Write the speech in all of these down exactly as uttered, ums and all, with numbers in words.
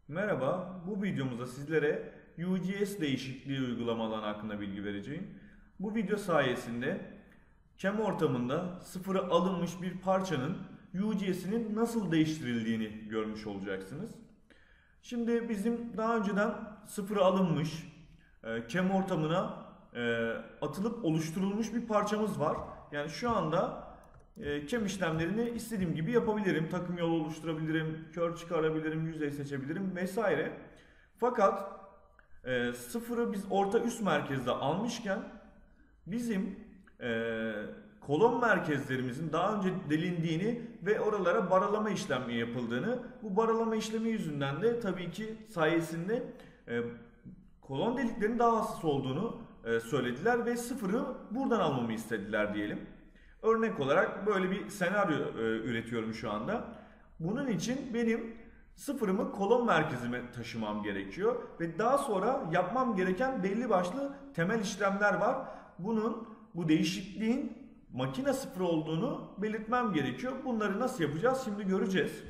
Merhaba, bu videomuzda sizlere U G S değişikliği uygulamaları hakkında bilgi vereceğim. Bu video sayesinde C A M ortamında sıfıra alınmış bir parçanın U G S'inin nasıl değiştirildiğini görmüş olacaksınız. Şimdi bizim daha önceden sıfıra alınmış e, C A M ortamına e, atılıp oluşturulmuş bir parçamız var. Yani şu anda e, C A M işlemlerini istediğim gibi yapabilirim. Takım yolu oluşturabilirim, kör çıkarabilirim, yüzey seçebilirim vesaire. Fakat e, sıfırı biz orta üst merkezde almışken bizim e, kolon merkezlerimizin daha önce delindiğini ve oralara baralama işlemi yapıldığını, bu baralama işlemi yüzünden de tabii ki sayesinde e, kolon deliklerinin daha hassas olduğunu e, söylediler ve sıfırı buradan almamı istediler diyelim. Örnek olarak böyle bir senaryo e, üretiyorum şu anda. Bunun için benim sıfırımı kolon merkezime taşımam gerekiyor ve daha sonra yapmam gereken belli başlı temel işlemler var. Bunun bu değişikliğin makine sıfır olduğunu belirtmem gerekiyor. Bunları nasıl yapacağız şimdi göreceğiz.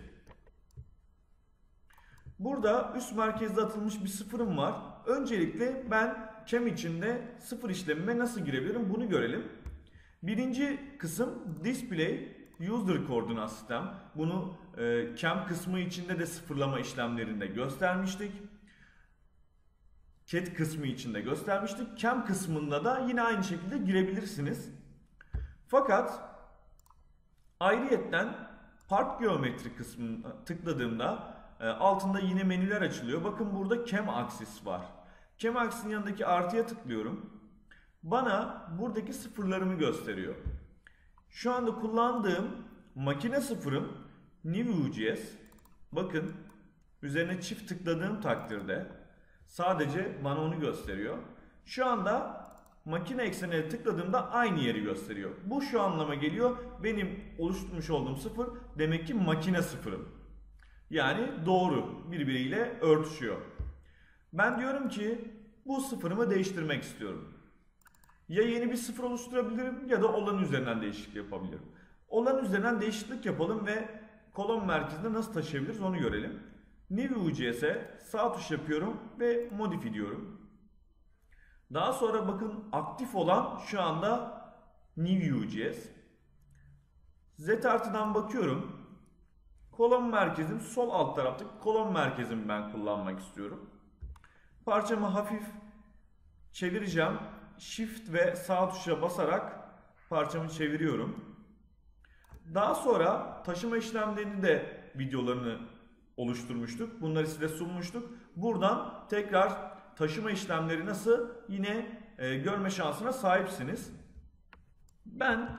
Burada üst merkezde atılmış bir sıfırım var. Öncelikle ben C A M içinde sıfır işlemime nasıl girebilirim bunu görelim. Birinci kısım Display User Coordinate System. Bunu e, C A M kısmı içinde de sıfırlama işlemlerinde göstermiştik. C A T kısmı içinde göstermiştik. C A M kısmında da yine aynı şekilde girebilirsiniz. Fakat ayrıyetten Part Geometri kısmına tıkladığımda e, altında yine menüler açılıyor. Bakın burada C A M Axis var. C A M Axis'in yanındaki artıya tıklıyorum. Bana buradaki sıfırlarımı gösteriyor. Şu anda kullandığım makine sıfırım New U G S. Bakın üzerine çift tıkladığım takdirde sadece bana onu gösteriyor. Şu anda makine eksenine tıkladığımda aynı yeri gösteriyor. Bu şu anlama geliyor. Benim oluşturmuş olduğum sıfır demek ki makine sıfırım. Yani doğru, birbiriyle örtüşüyor. Ben diyorum ki bu sıfırımı değiştirmek istiyorum. Ya yeni bir sıfır oluşturabilirim ya da olan üzerinden değişiklik yapabilirim. Olan üzerinden değişiklik yapalım ve kolon merkezine nasıl taşıyabiliriz onu görelim. New U G S'e sağ tuş yapıyorum ve modify diyorum. Daha sonra bakın aktif olan şu anda New U G S. Z artıdan bakıyorum. Kolon merkezim sol alt taraftaki kolon merkezimi ben kullanmak istiyorum. Parçamı hafif çevireceğim. Shift ve sağ tuşa basarak parçamı çeviriyorum. Daha sonra taşıma işlemlerini de videolarını oluşturmuştuk. Bunları size sunmuştuk. Buradan tekrar taşıma işlemleri nasıl yine e, görme şansına sahipsiniz. Ben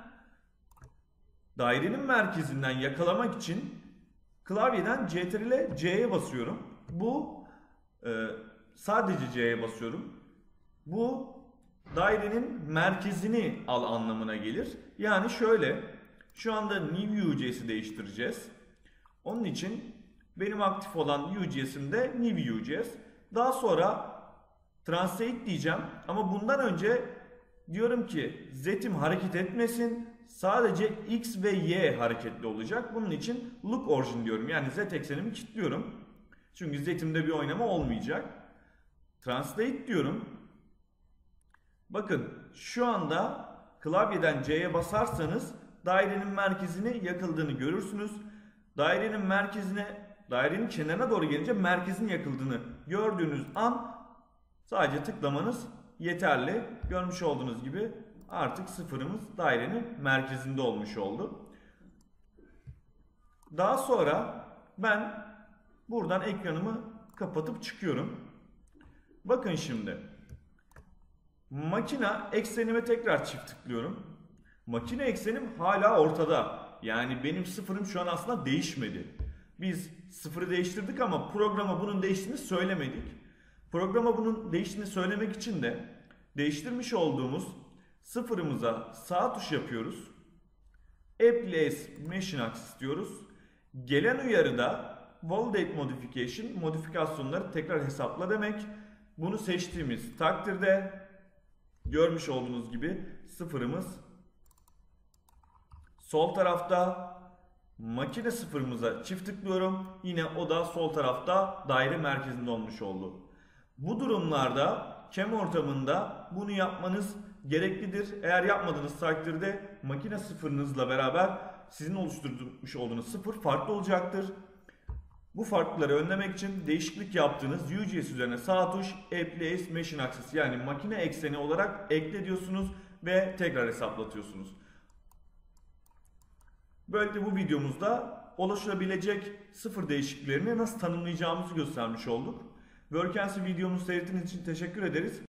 dairenin merkezinden yakalamak için klavyeden Ctrl ile C'ye basıyorum. Bu e, sadece C'ye basıyorum. Bu dairenin merkezini al anlamına gelir. Yani şöyle, şu anda New U G S'yi değiştireceğiz. Onun için benim aktif olan U G S'imde New U G S. Daha sonra Translate diyeceğim ama bundan önce diyorum ki Z'im hareket etmesin. Sadece X ve Y hareketli olacak. Bunun için Look Origin diyorum. Yani Z eksenimi kilitliyorum. Çünkü Z'imde bir oynama olmayacak. Translate diyorum. Bakın şu anda klavyeden C'ye basarsanız dairenin merkezine yakıldığını görürsünüz. Dairenin merkezine, dairenin kenarına doğru gelince merkezin yakıldığını gördüğünüz an sadece tıklamanız yeterli. Görmüş olduğunuz gibi artık sıfırımız dairenin merkezinde olmuş oldu. Daha sonra ben buradan ekranımı kapatıp çıkıyorum. Bakın şimdi. Makine eksenime tekrar çift tıklıyorum. Makine eksenim hala ortada. Yani benim sıfırım şu an aslında değişmedi. Biz sıfırı değiştirdik ama programa bunun değiştiğini söylemedik. Programa bunun değiştiğini söylemek için de değiştirmiş olduğumuz sıfırımıza sağ tuş yapıyoruz. Place Machine Axis diyoruz. Gelen uyarıda Validate Modification, modifikasyonları tekrar hesapla demek. Bunu seçtiğimiz takdirde görmüş olduğunuz gibi sıfırımız sol tarafta, Makine sıfırımıza çift tıklıyorum. Yine o da sol tarafta daire merkezinde olmuş oldu. Bu durumlarda C A M ortamında bunu yapmanız gereklidir. Eğer yapmadığınız takdirde makine sıfırınızla beraber sizin oluşturmuş olduğunuz sıfır farklı olacaktır. Bu farklılıkları önlemek için değişiklik yaptığınız U G S üzerine sağ tuş Place Machine Axis yani makine ekseni olarak ekle diyorsunuz ve tekrar hesaplatıyorsunuz. Böylelikle bu videomuzda oluşabilecek sıfır değişikliklerini nasıl tanımlayacağımızı göstermiş olduk. Workens'i videomuzu seyrettiğiniz için teşekkür ederiz.